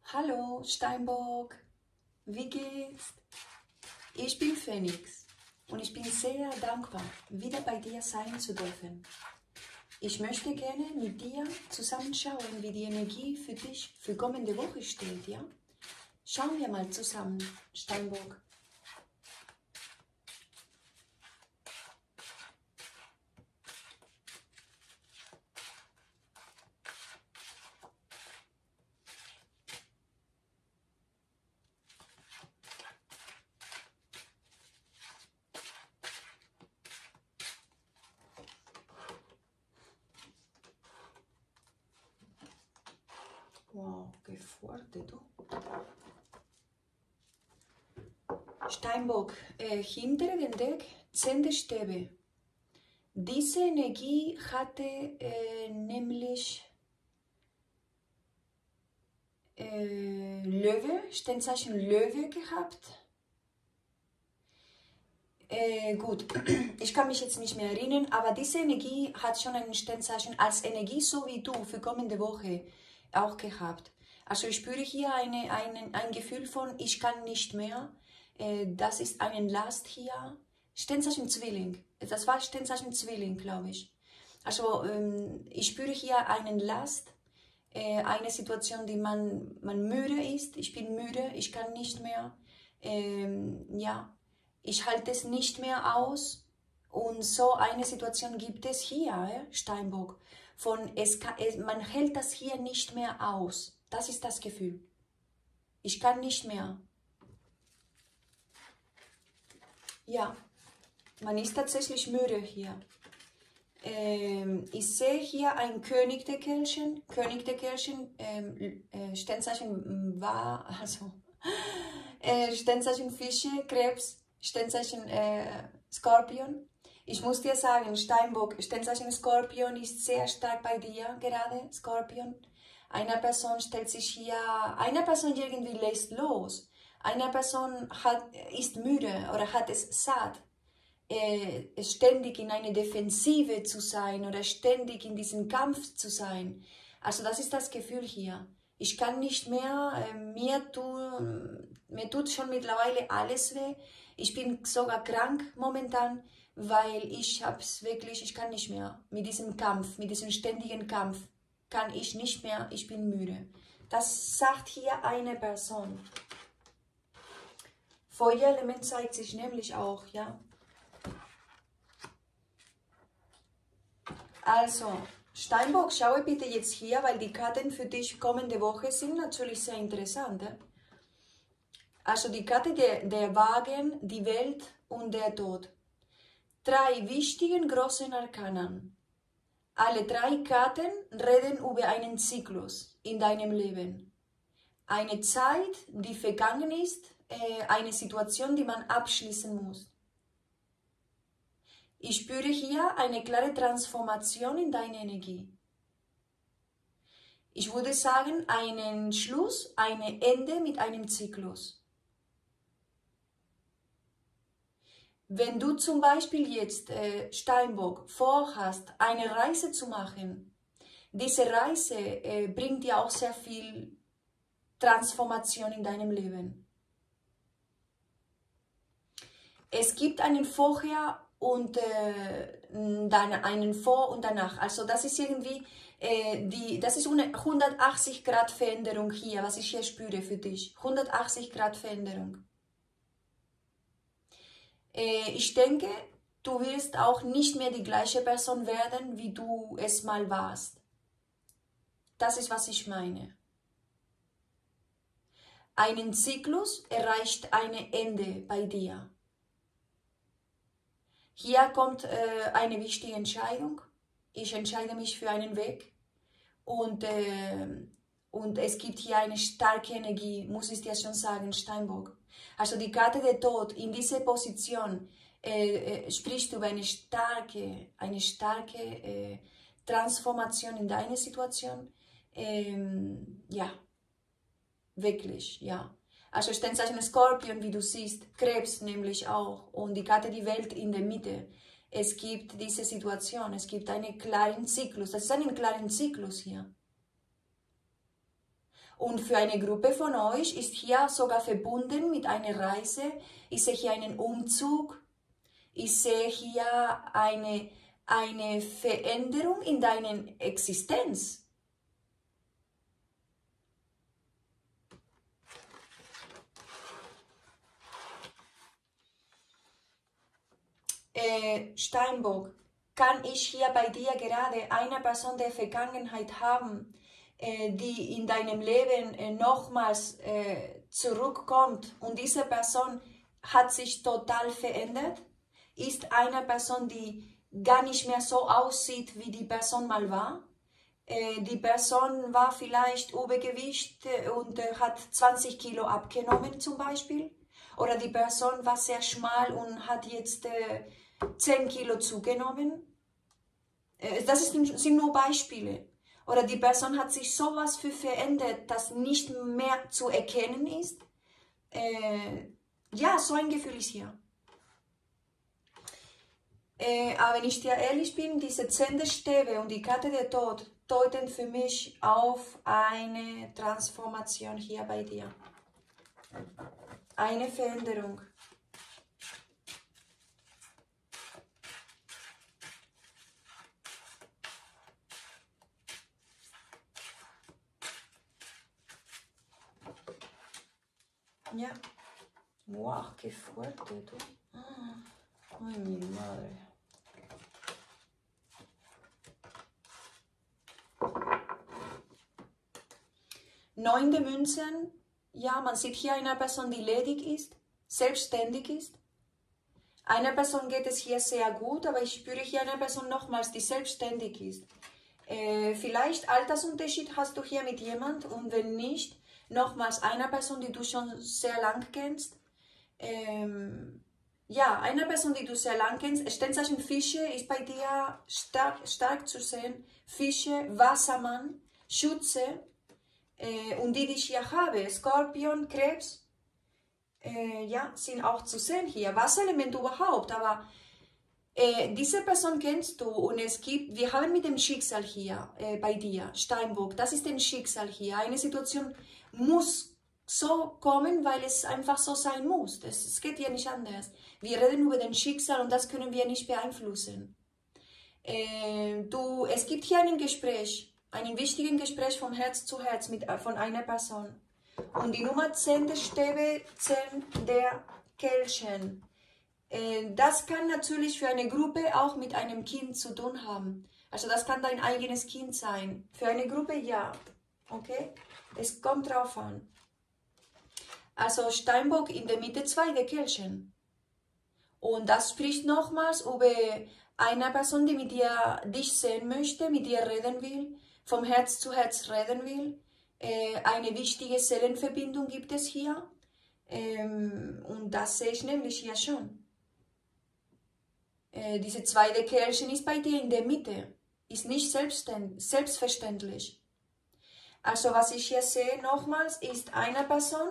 Hallo Steinbock, wie geht's? Ich bin Phoenix und ich bin sehr dankbar, wieder bei dir sein zu dürfen. Ich möchte gerne mit dir zusammen schauen, wie die Energie für dich für kommende Woche steht, ja? Schauen wir mal zusammen, Steinbock. Wow, qué fuerte tú. Steinbock, hinter dem Deck 10. Stäbe. Diese Energie hatte nämlich Löwe, Sternzeichen Löwe gehabt. Gut, ich kann mich jetzt nicht mehr erinnern, aber diese Energie hat schon ein Sternzeichen als Energie, so wie du, für kommende Woche auch gehabt. Also ich spüre hier ein Gefühl von, ich kann nicht mehr. Das ist eine Last hier. Sternzeichen Zwilling. Das war Sternzeichen Zwilling, glaube ich. Also ich spüre hier eine Last, eine Situation, die man müde ist. Ich bin müde, ich kann nicht mehr. Ja. Ich halte es nicht mehr aus und so eine Situation gibt es hier, Steinbock. Man hält das hier nicht mehr aus. Das ist das Gefühl. Ich kann nicht mehr. Ja, man ist tatsächlich müde hier. Ich sehe hier ein König der Kelchen. König der Kelchen, Sternzeichen war, also Sternzeichen Fische, Krebs. Sternzeichen Skorpion. Ich muss dir sagen, Steinbock, Sternzeichen Skorpion ist sehr stark bei dir gerade, Skorpion. Eine Person stellt sich hier, eine Person irgendwie lässt los. Eine Person ist müde oder hat es satt, ständig in eine Defensive zu sein oder ständig in diesem Kampf zu sein. Also das ist das Gefühl hier. Ich kann nicht mehr, mir tut schon mittlerweile alles weh. Ich bin sogar krank momentan, weil ich kann nicht mehr. Mit diesem Kampf, mit diesem ständigen Kampf kann ich nicht mehr, ich bin müde. Das sagt hier eine Person. Feuerelement zeigt sich nämlich auch, ja. Also, Steinbock, schaue bitte jetzt hier, weil die Karten für dich kommende Woche sind natürlich sehr interessant. Also die Karte der Wagen, die Welt und der Tod. 3 wichtigen großen Arkanen. Alle 3 Karten reden über einen Zyklus in deinem Leben. Eine Zeit, die vergangen ist, eine Situation, die man abschließen muss. Ich spüre hier eine klare Transformation in deiner Energie. Ich würde sagen, einen Schluss, ein Ende mit einem Zyklus. Wenn du zum Beispiel jetzt, Steinbock, vorhast, eine Reise zu machen, diese Reise bringt dir auch sehr viel Transformation in deinem Leben. Es gibt einen Vorher und einen Vor und Danach. Also das ist irgendwie, das ist eine 180 Grad Veränderung hier, was ich hier spüre für dich. 180 Grad Veränderung. Ich denke, du wirst auch nicht mehr die gleiche Person werden, wie du es mal warst. Das ist, was ich meine. Ein Zyklus erreicht ein Ende bei dir. Hier kommt eine wichtige Entscheidung. Ich entscheide mich für einen Weg und es gibt hier eine starke Energie, muss ich dir schon sagen, Steinbock. Also die Karte der Tod in dieser Position spricht über eine starke Transformation in deiner Situation. Ja, wirklich, ja. Also Sternzeichen Skorpion, wie du siehst, Krebs nämlich auch und die Karte die Welt in der Mitte. Es gibt diese Situation, es gibt einen klaren Zyklus, das ist ein klarer Zyklus hier. Und für eine Gruppe von euch ist hier sogar verbunden mit einer Reise. Ich sehe hier einen Umzug. Ich sehe hier eine Veränderung in deiner Existenz. Steinbock, kann ich hier bei dir gerade eine Person der Vergangenheit haben, die in deinem Leben nochmals zurückkommt und diese Person hat sich total verändert? Ist eine Person, die gar nicht mehr so aussieht, wie die Person mal war? Die Person war vielleicht Übergewicht und hat 20 Kilo abgenommen zum Beispiel. Oder die Person war sehr schmal und hat jetzt 10 Kilo zugenommen. Sind nur Beispiele. Oder die Person hat sich sowas für verändert, das nicht mehr zu erkennen ist. Ja, so ein Gefühl ist hier. Aber wenn ich dir ehrlich bin, diese 10 Stäbe und die Karte der Tod deuten für mich auf eine Transformation hier bei dir. Eine Veränderung. Ja. Wow, qué fuerte, tú. Ay, mi madre. Neunte Münzen. Ja, man sieht hier eine Person, die ledig ist, selbstständig ist. Einer Person geht es hier sehr gut, aber ich spüre hier eine Person nochmals, die selbstständig ist. Vielleicht Altersunterschied hast du hier mit jemand und wenn nicht, nochmals eine Person, die du schon sehr lang kennst. Ja, eine Person, die du sehr lang kennst. Sternzeichen Fische ist bei dir stark zu sehen. Fische, Wassermann, Schütze. Und die ich hier habe, Skorpion, Krebs, ja, sind auch zu sehen hier. Wasserelement überhaupt, aber diese Person kennst du und wir haben mit dem Schicksal hier bei dir, Steinbock, das ist ein Schicksal hier. Eine Situation muss so kommen, weil es einfach so sein muss. Es geht ja nicht anders. Wir reden über den Schicksal und das können wir nicht beeinflussen. Es gibt hier ein Gespräch. Einen wichtigen Gespräch von Herz zu Herz von einer Person. Und die Nummer 10 der Stäbe, 10 der Kelchen. Das kann natürlich für eine Gruppe auch mit einem Kind zu tun haben. Also das kann dein eigenes Kind sein. Für eine Gruppe ja. Okay? Es kommt drauf an. Also Steinbock in der Mitte 2 der Kelchen. Und das spricht nochmals über eine Person, die mit dir dich sehen möchte, mit dir reden will, vom Herz zu Herz reden will. Eine wichtige Seelenverbindung gibt es hier. Und das sehe ich nämlich hier schon. Diese zweite Kelchen ist bei dir in der Mitte. Ist nicht selbstverständlich. Also was ich hier sehe nochmals, ist eine Person,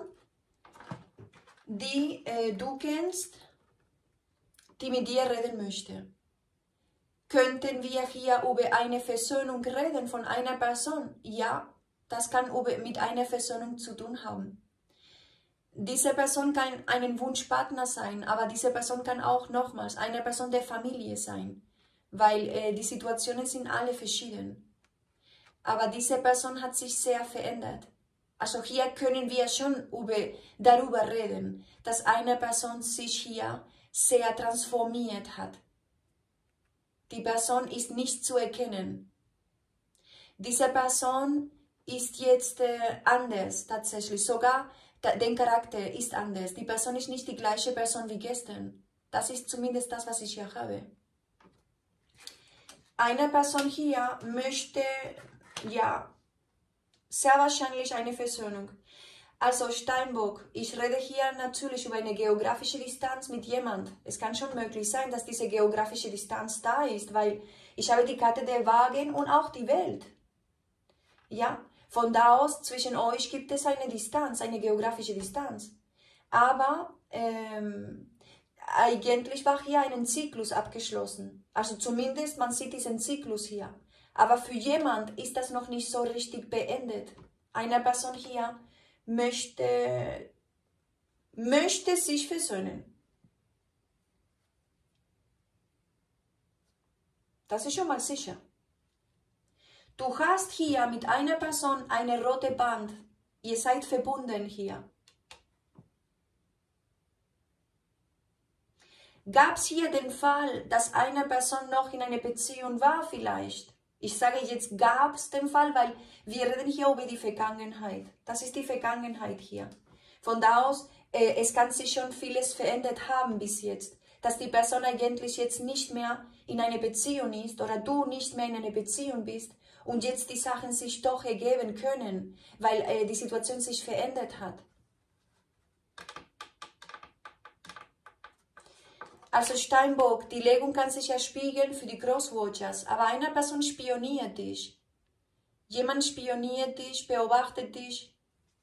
die du kennst, die mit dir reden möchte. Könnten wir hier über eine Versöhnung reden von einer Person? Ja, das kann mit einer Versöhnung zu tun haben. Diese Person kann ein Wunschpartner sein, aber diese Person kann auch nochmals eine Person der Familie sein, weil die Situationen sind alle verschieden. Aber diese Person hat sich sehr verändert. Also hier können wir schon darüber reden, dass eine Person sich hier sehr transformiert hat. Die Person ist nicht zu erkennen. Diese Person ist jetzt anders tatsächlich. Sogar der Charakter ist anders. Die Person ist nicht die gleiche Person wie gestern. Das ist zumindest das, was ich hier habe. Eine Person hier möchte, ja, sehr wahrscheinlich eine Versöhnung. Also Steinbock, ich rede hier natürlich über eine geografische Distanz mit jemand. Es kann schon möglich sein, dass diese geografische Distanz da ist, weil ich habe die Karte der Wagen und auch die Welt. Ja, von da aus zwischen euch gibt es eine Distanz, eine geografische Distanz. Aber eigentlich war hier ein Zyklus abgeschlossen. Also zumindest man sieht diesen Zyklus hier. Aber für jemand ist das noch nicht so richtig beendet. Eine Person hier möchte sich versöhnen. Das ist schon mal sicher. Du hast hier mit einer Person eine rote Band. Ihr seid verbunden hier. Gab es hier den Fall, dass eine Person noch in einer Beziehung war vielleicht? Ich sage jetzt, gab es den Fall, weil wir reden hier über die Vergangenheit. Das ist die Vergangenheit hier. Von da aus, es kann sich schon vieles verändert haben bis jetzt. Dass die Person eigentlich jetzt nicht mehr in einer Beziehung ist oder du nicht mehr in einer Beziehung bist und jetzt die Sachen sich doch ergeben können, weil die Situation sich verändert hat. Also Steinbock, die Legung kann sich ja spiegeln für die Crosswatchers, aber eine Person spioniert dich. Jemand spioniert dich, beobachtet dich.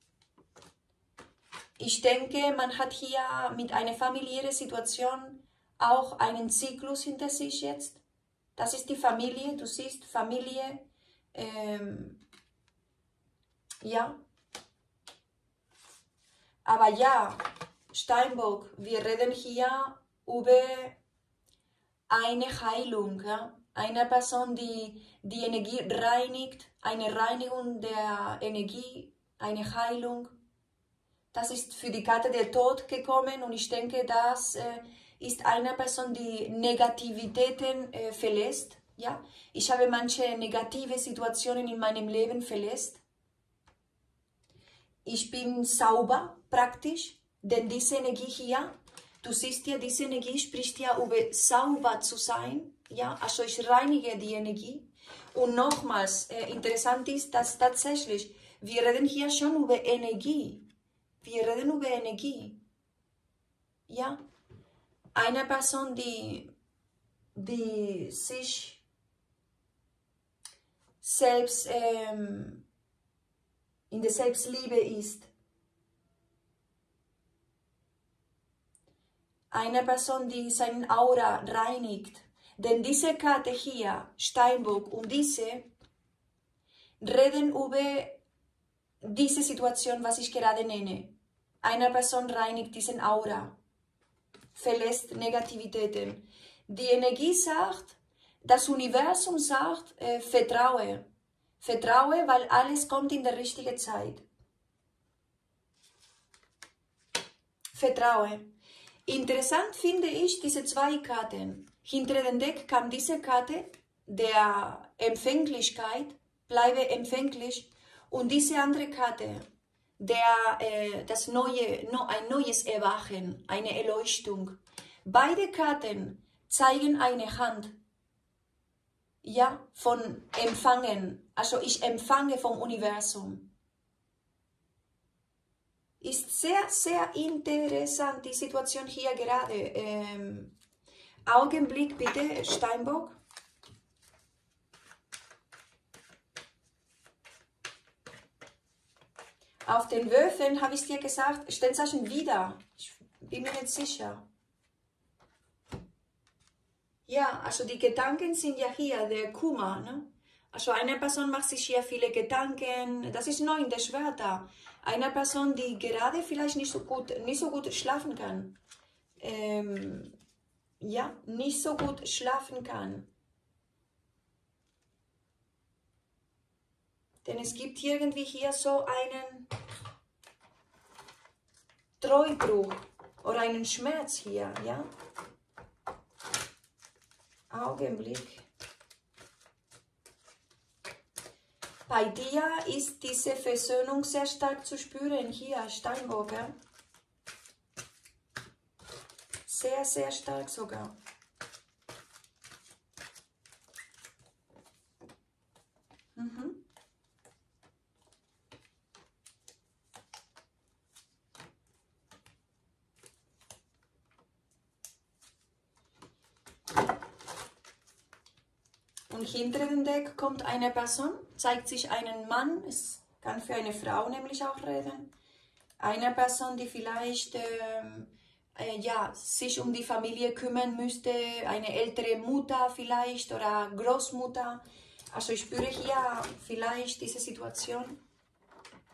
Ich denke, man hat hier mit einer familiären Situation auch einen Zyklus hinter sich jetzt. Das ist die Familie, du siehst Familie, ja. Aber ja, Steinbock, wir reden hier über eine Heilung, ja? Eine Person, die die Energie reinigt, eine Reinigung der Energie, eine Heilung. Das ist für die Karte der Tod gekommen und ich denke, das ist eine Person, die Negativitäten verlässt. Ja? Ich habe manche negative Situationen in meinem Leben verlässt. Ich bin sauber praktisch, denn diese Energie hier, du siehst ja, diese Energie spricht ja über sauber zu sein. Ja? Also ich reinige die Energie. Und nochmals, interessant ist, dass tatsächlich, wir reden hier schon über Energie. Wir reden über Energie. Ja? Eine Person, die sich selbst in der Selbstliebe ist. Eine Person, die seine Aura reinigt. Denn diese Karte hier, Steinbock und diese, reden über diese Situation, was ich gerade nenne. Eine Person reinigt diesen Aura, verlässt Negativitäten. Die Energie sagt, das Universum sagt, vertraue. Vertraue, weil alles kommt in der richtigen Zeit. Vertraue. Interessant finde ich diese zwei Karten. Hinter dem Deck kam diese Karte der Empfänglichkeit, bleibe empfänglich, und diese andere Karte, ein neues Erwachen, eine Erleuchtung. Beide Karten zeigen eine Hand, ja, von Empfangen. Also ich empfange vom Universum. Ist sehr, sehr interessant, die Situation hier gerade. Augenblick bitte, Steinbock. Auf den Würfeln habe ich dir gesagt, Sternzeichen wieder. Ich bin mir nicht sicher. Ja, also die Gedanken sind ja hier, der Kummer. Ne? Also eine Person macht sich hier viele Gedanken. Das ist 9 der Schwerter. Eine Person, die gerade vielleicht nicht so gut schlafen kann. Ja, nicht so gut schlafen kann. Denn es gibt irgendwie hier so einen Treubruch oder einen Schmerz hier, ja? Augenblick. Bei dir ist diese Versöhnung sehr stark zu spüren, hier, Steinbock. Ja? Sehr, sehr stark sogar. Und hinter dem Deck kommt eine Person, zeigt sich einen Mann, es kann für eine Frau nämlich auch reden. Eine Person, die vielleicht ja, sich um die Familie kümmern müsste, eine ältere Mutter vielleicht oder Großmutter. Also ich spüre hier vielleicht diese Situation.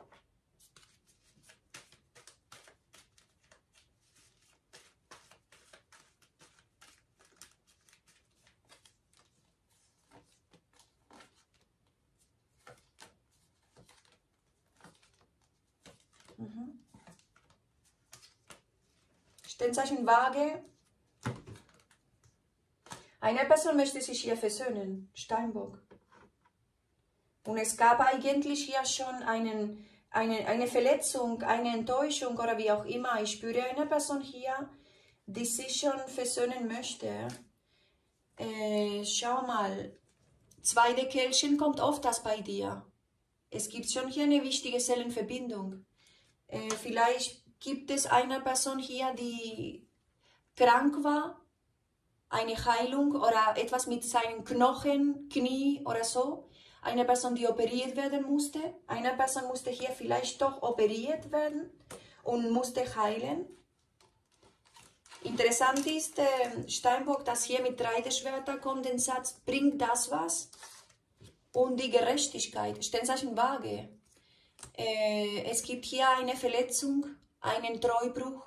Sternzeichen Waage. Eine Person möchte sich hier versöhnen, Steinbock. Und es gab eigentlich hier schon eine Verletzung, eine Enttäuschung oder wie auch immer. Ich spüre eine Person hier, die sich schon versöhnen möchte. Schau mal, zweite Kelchen kommt oft das bei dir. Es gibt schon hier eine wichtige Seelenverbindung. Vielleicht gibt es eine Person hier, die krank war, eine Heilung oder etwas mit seinen Knochen, Knie oder so. Eine Person, die operiert werden musste. Eine Person musste hier vielleicht doch operiert werden und musste heilen. Interessant ist, Steinbock, dass hier mit 3 der Schwerter kommt, den Satz, bringt das was? Und die Gerechtigkeit, Sternzeichen Waage. Es gibt hier eine Verletzung, einen Treubruch.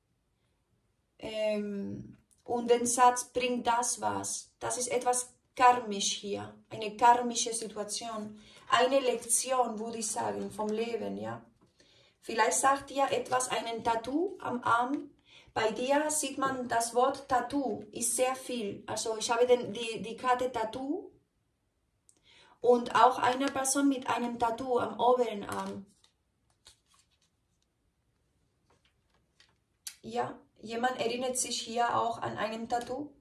Und den Satz, bringt das was? Das ist etwas karmisch hier, eine karmische Situation. Eine Lektion, würde ich sagen, vom Leben, ja. Vielleicht sagt dir etwas, einen Tattoo am Arm. Bei dir sieht man, das Wort Tattoo ist sehr viel. Also ich habe die Karte Tattoo und auch eine Person mit einem Tattoo am oberen Arm. Ja, jemand erinnert sich hier auch an einen Tattoo.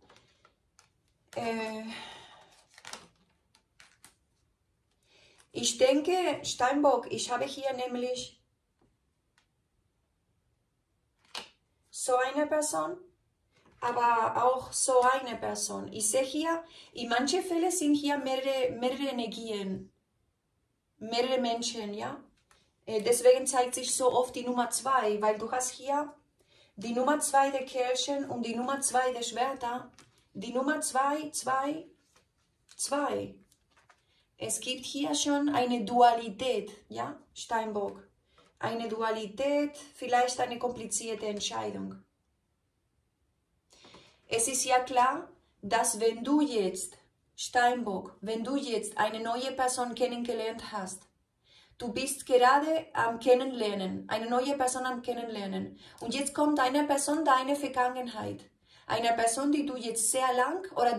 Ich denke, Steinbock, ich habe hier nämlich so eine Person, aber auch so eine Person. Ich sehe hier, in manchen Fällen sind hier mehrere Energien, mehrere Menschen, ja. Deswegen zeigt sich so oft die Nummer 2, weil du hast hier die Nummer 2 der Kelchen und die Nummer 2 der Schwerter. Die Nummer 2, 2, 2. Es gibt hier schon eine Dualität, ja, Steinbock. Eine Dualität, vielleicht eine komplizierte Entscheidung. Es ist ja klar, dass wenn du jetzt, Steinbock, wenn du jetzt eine neue Person kennengelernt hast, du bist gerade am Kennenlernen, eine neue Person am Kennenlernen. Und jetzt kommt eine Person, deine Vergangenheit. Eine Person, die du jetzt sehr lang oder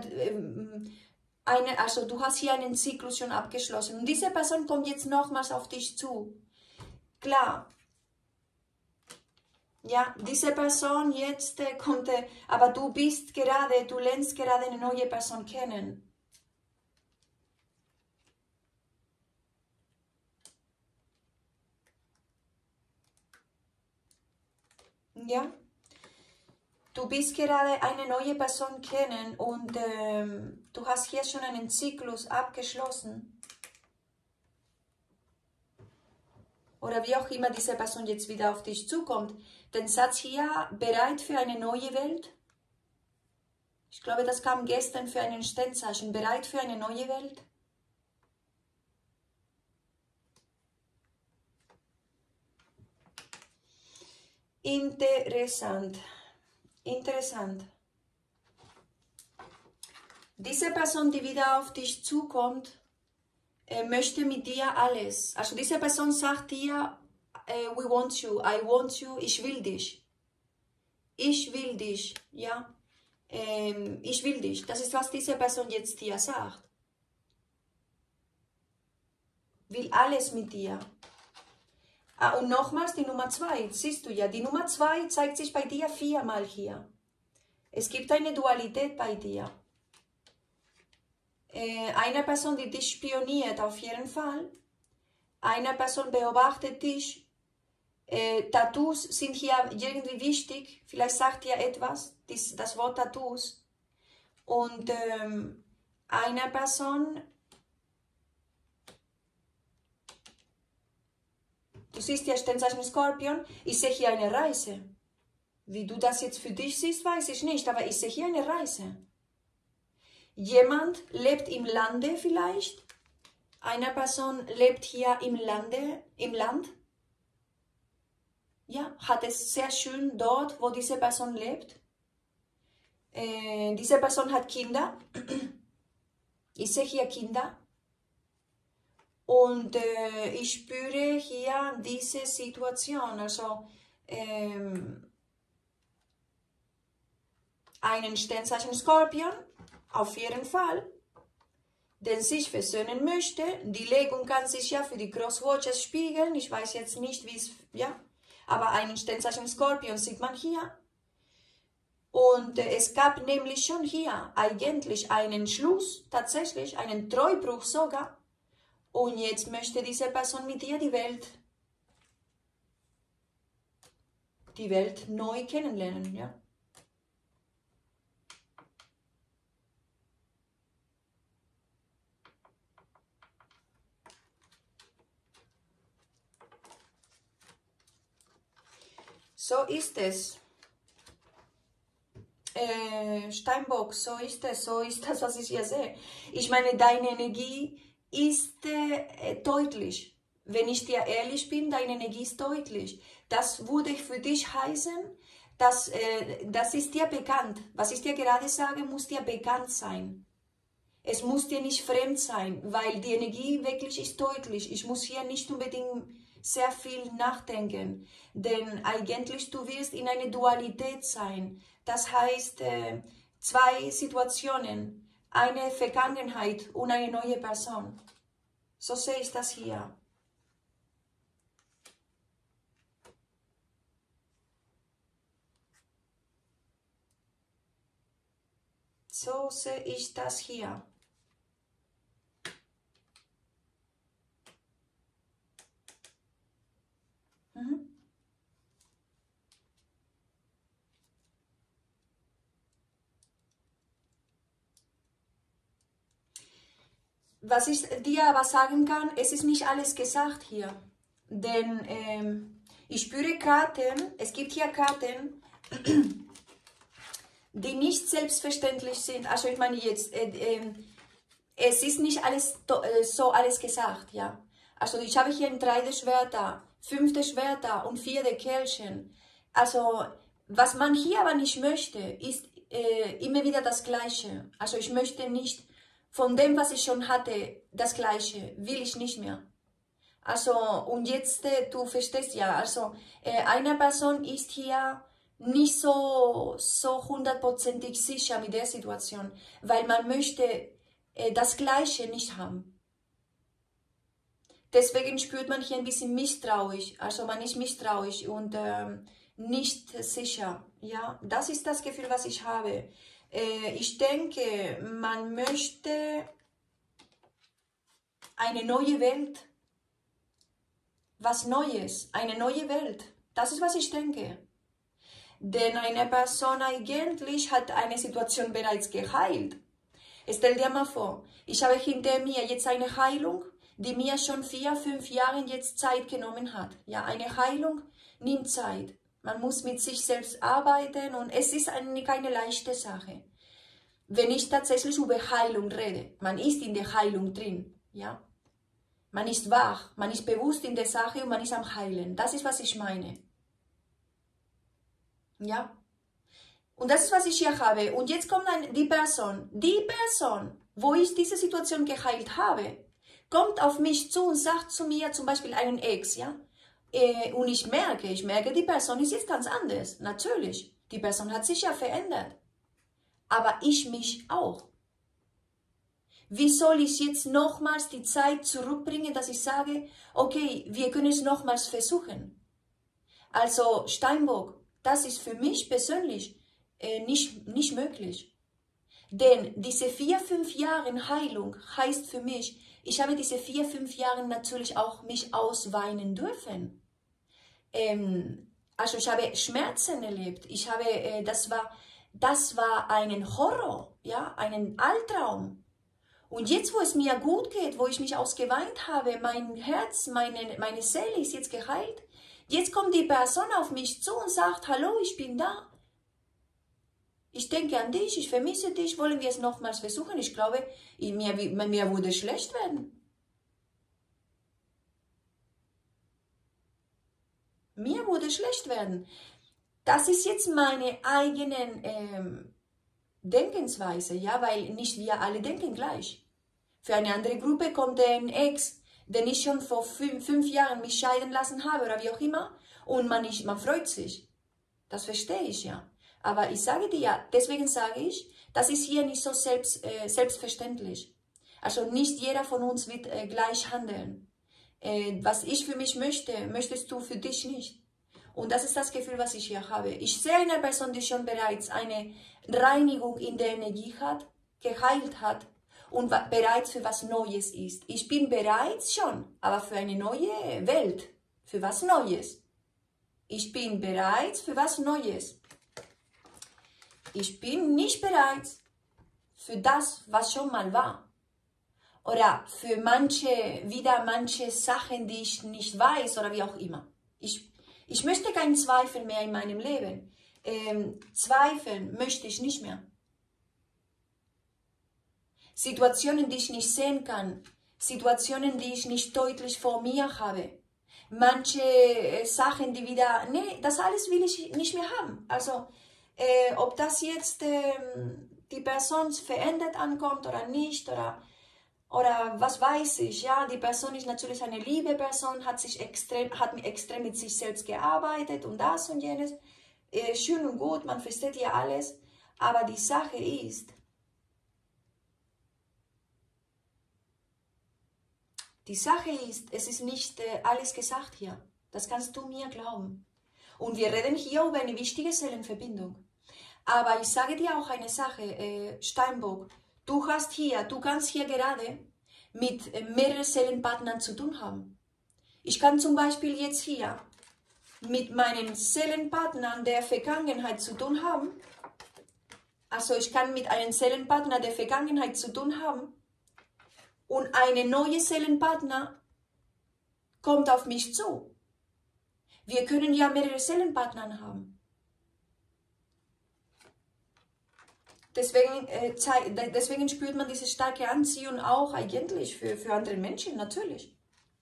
also du hast hier einen Zyklus schon abgeschlossen und diese Person kommt jetzt nochmals auf dich zu. Klar, ja, diese Person jetzt kommt, aber du lernst gerade eine neue Person kennen. Ja, du bist gerade eine neue Person kennen und du hast hier schon einen Zyklus abgeschlossen. Oder wie auch immer diese Person jetzt wieder auf dich zukommt. Den Satz hier, bereit für eine neue Welt. Ich glaube, das kam gestern für einen Sternzeichen. Bereit für eine neue Welt. Interessant. Interessant. Diese Person, die wieder auf dich zukommt, möchte mit dir alles. Also diese Person sagt dir, we want you, I want you, ich will dich. Ich will dich, ja. Ich will dich. Das ist, was diese Person jetzt dir sagt. Will alles mit dir. Ah, und nochmals die Nummer 2, siehst du ja, die Nummer 2 zeigt sich bei dir 4-mal hier. Es gibt eine Dualität bei dir. Eine Person, die dich spioniert, auf jeden Fall. Eine Person beobachtet dich. Tattoos sind hier irgendwie wichtig. Vielleicht sagt dir etwas, das Wort Tattoos. Und eine Person, du siehst ja Sternzeichen Skorpion, ich sehe hier eine Reise. Wie du das jetzt für dich siehst, weiß ich nicht, aber ich sehe hier eine Reise. Jemand lebt im Lande vielleicht. Eine Person lebt hier im Land. Ja, hat es sehr schön dort, wo diese Person lebt. Diese Person hat Kinder. Ich sehe hier Kinder. Und ich spüre hier diese Situation, also einen Sternzeichen Skorpion, auf jeden Fall, der sich versöhnen möchte. Die Legung kann sich ja für die Crosswatchers spiegeln, ich weiß jetzt nicht, wie es, ja, aber einen Sternzeichen Skorpion sieht man hier. Und es gab nämlich schon hier eigentlich einen Schluss, tatsächlich einen Treubruch sogar. Und jetzt möchte diese Person mit dir die Welt neu kennenlernen, ja. So ist es. Steinbock, so ist es, so ist das, was ich hier sehe. Ich meine, deine Energie ist deutlich. Wenn ich dir ehrlich bin, deine Energie ist deutlich. Das würde für dich heißen, dass das ist dir bekannt. Was ich dir gerade sage, muss dir bekannt sein. Es muss dir nicht fremd sein, weil die Energie wirklich ist deutlich. Ich muss hier nicht unbedingt sehr viel nachdenken, denn eigentlich du wirst in einer Dualität sein. Das heißt, zwei Situationen, eine Vergangenheit und eine neue Person. So sehe ich das hier. So sehe ich das hier. Was ich dir aber sagen kann, es ist nicht alles gesagt hier. Denn ich spüre Karten, es gibt hier Karten, die nicht selbstverständlich sind. Also ich meine jetzt, es ist nicht alles so alles gesagt, ja. Also ich habe hier ein 3. Schwerter, 5. Schwerter und 4. Kelchen. Also was man hier aber nicht möchte, ist immer wieder das Gleiche. Also ich möchte nicht von dem, was ich schon hatte, das Gleiche, will ich nicht mehr. Also und jetzt, du verstehst ja, also eine Person ist hier nicht so hundertprozentig sicher mit der Situation, weil man möchte das Gleiche nicht haben. Deswegen spürt man hier ein bisschen misstrauisch, also man ist misstrauisch und nicht sicher. Ja, das ist das Gefühl, was ich habe. Ich denke, man möchte eine neue Welt, was Neues, eine neue Welt. Das ist, was ich denke. Denn eine Person eigentlich hat eine Situation bereits geheilt. Stell dir mal vor, ich habe hinter mir jetzt eine Heilung, die mir schon 4, 5 Jahre jetzt Zeit genommen hat. Ja, eine Heilung nimmt Zeit. Man muss mit sich selbst arbeiten und es ist keine leichte Sache. Wenn ich tatsächlich über Heilung rede, man ist in der Heilung drin, ja. Man ist wach, man ist bewusst in der Sache und man ist am Heilen. Das ist, was ich meine. Ja. Und das ist, was ich hier habe. Und jetzt kommt die Person, wo ich diese Situation geheilt habe, kommt auf mich zu und sagt zu mir, zum Beispiel einen Ex, ja. Und ich merke, die Person ist jetzt ganz anders. Natürlich, die Person hat sich ja verändert. Aber ich mich auch. Wie soll ich jetzt nochmals die Zeit zurückbringen, dass ich sage, okay, wir können es nochmals versuchen? Also Steinbock, das ist für mich persönlich nicht möglich. Denn diese 4, 5 Jahre Heilung heißt für mich, ich habe diese 4, 5 Jahre natürlich auch mich ausweinen dürfen. Also ich habe Schmerzen erlebt. Ich habe, das war ein Horror, ja, einen Albtraum. Und jetzt, wo es mir gut geht, wo ich mich ausgeweint habe, mein Herz, meine Seele ist jetzt geheilt. Jetzt kommt die Person auf mich zu und sagt, hallo, ich bin da. Ich denke an dich, ich vermisse dich, wollen wir es nochmals versuchen? Ich glaube, mir würde schlecht werden. Mir würde schlecht werden. Das ist jetzt meine eigene Denkensweise, ja, weil nicht wir alle denken gleich. Für eine andere Gruppe kommt ein Ex, den ich schon vor 5 Jahren mich scheiden lassen habe oder wie auch immer, und man freut sich. Das verstehe ich ja. Aber ich sage dir ja, deswegen sage ich, das ist hier nicht so selbstverständlich. Also nicht jeder von uns wird gleich handeln. Was ich für mich möchte, möchtest du für dich nicht. Und das ist das Gefühl, was ich hier habe. Ich sehe eine Person, die schon bereits eine Reinigung in der Energie hat, geheilt hat und bereits für was Neues ist. Ich bin bereits schon, aber für eine neue Welt, für was Neues. Ich bin bereits für was Neues. Ich bin nicht bereit für das, was schon mal war. Oder für manche Sachen, die ich nicht weiß oder wie auch immer. Ich möchte keinen Zweifel mehr in meinem Leben. Zweifeln möchte ich nicht mehr. Situationen, die ich nicht sehen kann. Situationen, die ich nicht deutlich vor mir habe. Manche Sachen, die wieder, nee, das alles will ich nicht mehr haben. Also, ob das jetzt die Person verändert ankommt oder nicht, oder was weiß ich, ja, die Person ist natürlich eine liebe Person, hat extrem mit sich selbst gearbeitet und das und jenes. Schön und gut, man versteht ja alles, aber die Sache ist, es ist nicht alles gesagt hier. Das kannst du mir glauben. Und wir reden hier über eine wichtige Seelenverbindung. Aber ich sage dir auch eine Sache, Steinbock. Du kannst hier gerade mit mehreren Seelenpartnern zu tun haben. Ich kann zum Beispiel jetzt hier mit meinen Seelenpartnern der Vergangenheit zu tun haben. Also ich kann mit einem Seelenpartner der Vergangenheit zu tun haben. Und eine neue Seelenpartner kommt auf mich zu. Wir können ja mehrere Seelenpartner haben. Deswegen spürt man diese starke Anziehung auch eigentlich für andere Menschen, natürlich.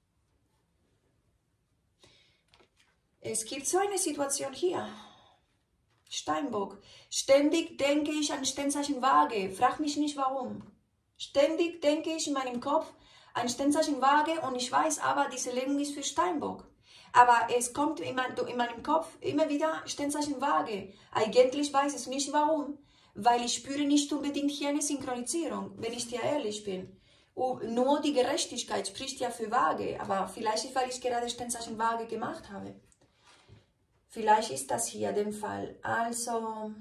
Es gibt so eine Situation hier. Steinbock. Ständig denke ich an Sternzeichen Waage. Frag mich nicht warum. Ständig denke ich in meinem Kopf an Sternzeichen Waage und ich weiß aber, diese Legung ist für Steinbock. Aber es kommt in meinem Kopf immer wieder Sternzeichen Waage. Eigentlich weiß ich nicht warum, weil ich spüre nicht unbedingt hier eine Synchronisierung, wenn ich dir ehrlich bin. Nur die Gerechtigkeit spricht ja für Waage, aber vielleicht ist, weil ich gerade Sternzeichen Waage gemacht habe. Vielleicht ist das hier der Fall. Also,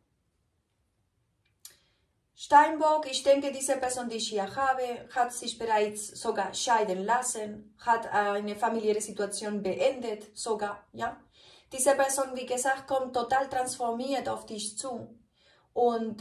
Steinbock, ich denke, diese Person, die ich hier habe, hat sich bereits sogar scheiden lassen, hat eine familiäre Situation beendet, sogar, ja. Diese Person, wie gesagt, kommt total transformiert auf dich zu. Und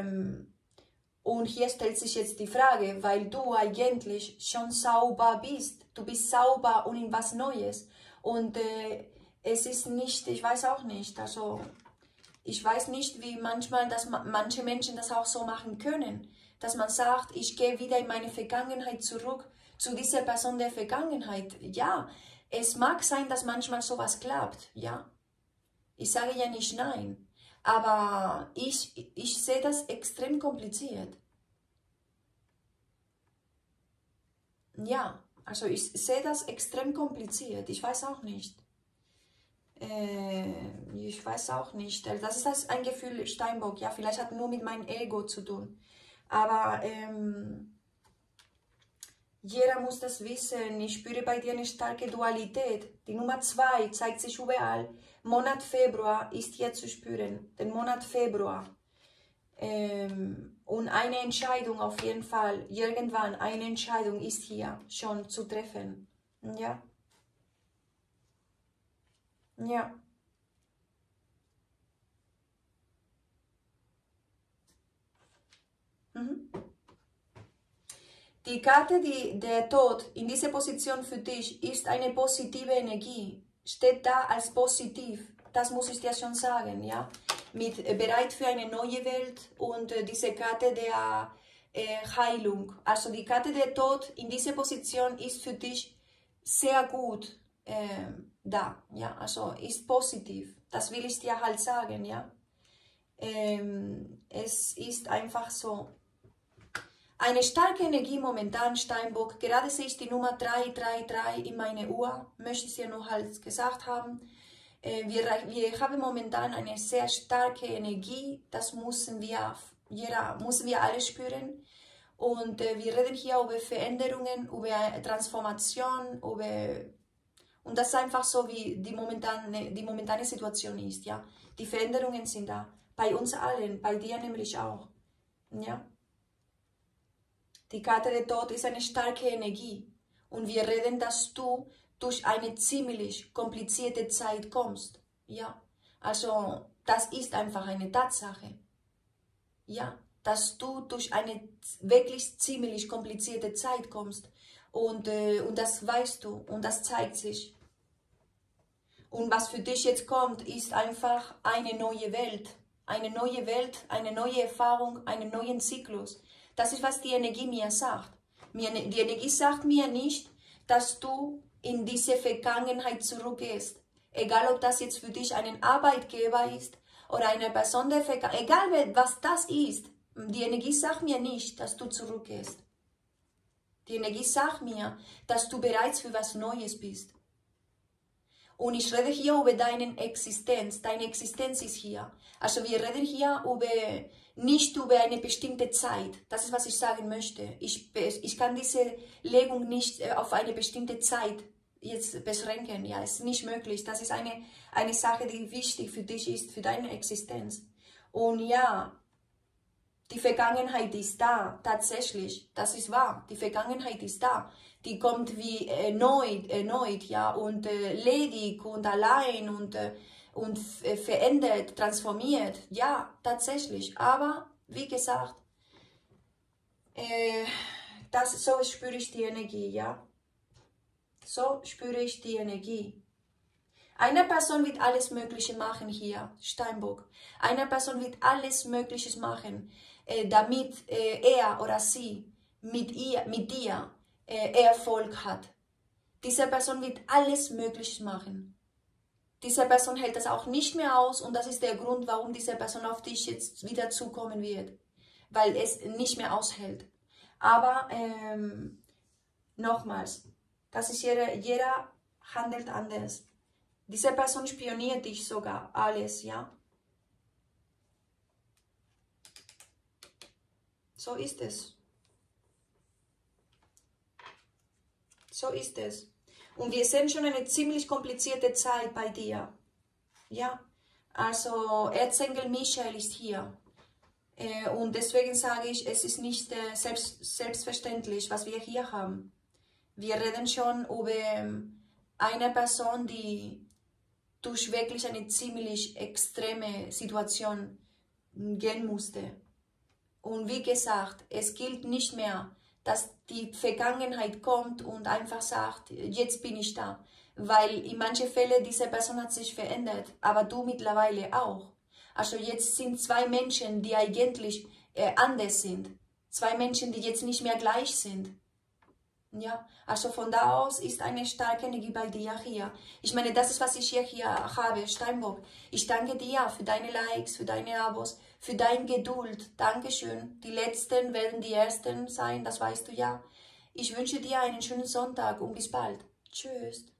hier stellt sich jetzt die Frage, weil du eigentlich schon sauber bist. Du bist sauber und in was Neues. Und es ist nicht, ich weiß auch nicht, also ich weiß nicht, wie manchmal, dass manche Menschen das auch so machen können. Dass man sagt, ich gehe wieder in meine Vergangenheit zurück, zu dieser Person der Vergangenheit. Ja, es mag sein, dass manchmal sowas klappt, ja. Ich sage ja nicht nein. Aber ich sehe das extrem kompliziert. Ja, also ich sehe das extrem kompliziert. Ich weiß auch nicht. Ich weiß auch nicht. Das ist ein Gefühl, Steinbock. Ja, vielleicht hat nur mit meinem Ego zu tun. Aber jeder muss das wissen. Ich spüre bei dir eine starke Dualität. Die Nummer 2 zeigt sich überall. Monat Februar ist hier zu spüren. Den Monat Februar. Und eine Entscheidung auf jeden Fall. Irgendwann eine Entscheidung ist hier schon zu treffen. Ja. Ja. Die Karte, der Tod in dieser Position für dich ist eine positive Energie. Steht da als positiv. Das muss ich dir schon sagen, ja. Bereit für eine neue Welt und diese Karte der Heilung. Also die Karte der Tod in dieser Position ist für dich sehr gut da, ja, also ist positiv. Das will ich dir halt sagen, ja. Es ist einfach so. Eine starke Energie momentan, Steinbock. Gerade sehe ich die Nummer 333 in meiner Uhr. Möchte ich dir nur halt gesagt haben. Wir haben momentan eine sehr starke Energie. Das müssen wir alle spüren. Und wir reden hier über Veränderungen, über Transformation, und das ist einfach so, wie die momentane Situation ist. Ja? Die Veränderungen sind da. Bei uns allen, bei dir nämlich auch. Ja? Die Karte der Tod ist eine starke Energie. Und wir reden, dass du durch eine ziemlich komplizierte Zeit kommst. Ja? Also, das ist einfach eine Tatsache. Ja? Dass du durch eine wirklich ziemlich komplizierte Zeit kommst. Und das weißt du und das zeigt sich. Und was für dich jetzt kommt, ist einfach eine neue Welt. Eine neue Welt, eine neue Erfahrung, einen neuen Zyklus. Das ist, was die Energie mir sagt. Die Energie sagt mir nicht, dass du in diese Vergangenheit zurückgehst. Egal, ob das jetzt für dich ein Arbeitgeber ist oder eine Person der Vergangenheit, egal was das ist. Die Energie sagt mir nicht, dass du zurückgehst. Die Energie sagt mir, dass du bereits für was Neues bist. Und ich rede hier über deine Existenz. Deine Existenz ist hier. Also wir reden hier nicht über eine bestimmte Zeit. Das ist, was ich sagen möchte. Ich kann diese Legung nicht auf eine bestimmte Zeit jetzt beschränken. Ja, es ist nicht möglich. Das ist eine Sache, die wichtig für dich ist, für deine Existenz. Und ja, die Vergangenheit ist da, tatsächlich. Das ist wahr. Die Vergangenheit ist da. Die kommt wie erneut, ja, und ledig und allein und verändert, transformiert. Ja, tatsächlich. Aber, wie gesagt, so spüre ich die Energie, ja. So spüre ich die Energie. Eine Person wird alles Mögliche machen hier, Steinbock. Eine Person wird alles Mögliche machen, damit er oder sie mit dir Erfolg hat. Diese Person wird alles Mögliche machen. Diese Person hält das auch nicht mehr aus und das ist der Grund, warum diese Person auf dich jetzt wieder zukommen wird. Weil es nicht mehr aushält. Aber nochmals, das ist jeder handelt anders. Diese Person spioniert dich sogar, alles, ja. So ist es. So ist es. Und wir sehen schon eine ziemlich komplizierte Zeit bei dir. Ja, also Erzengel Michael ist hier. Und deswegen sage ich, es ist nicht selbstverständlich, was wir hier haben. Wir reden schon über eine Person, die durch wirklich eine ziemlich extreme Situation gehen musste. Und wie gesagt, es gilt nicht mehr, dass die Vergangenheit kommt und einfach sagt, jetzt bin ich da. Weil in manchen Fällen diese Person hat sich verändert, aber du mittlerweile auch. Also jetzt sind zwei Menschen, die eigentlich anders sind. Zwei Menschen, die jetzt nicht mehr gleich sind. Ja, also von da aus ist eine starke Energie bei dir hier. Ich meine, das ist, was ich hier habe, Steinbock. Ich danke dir für deine Likes, für deine Abos, für deine Geduld. Dankeschön. Die Letzten werden die Ersten sein, das weißt du ja. Ich wünsche dir einen schönen Sonntag und bis bald. Tschüss.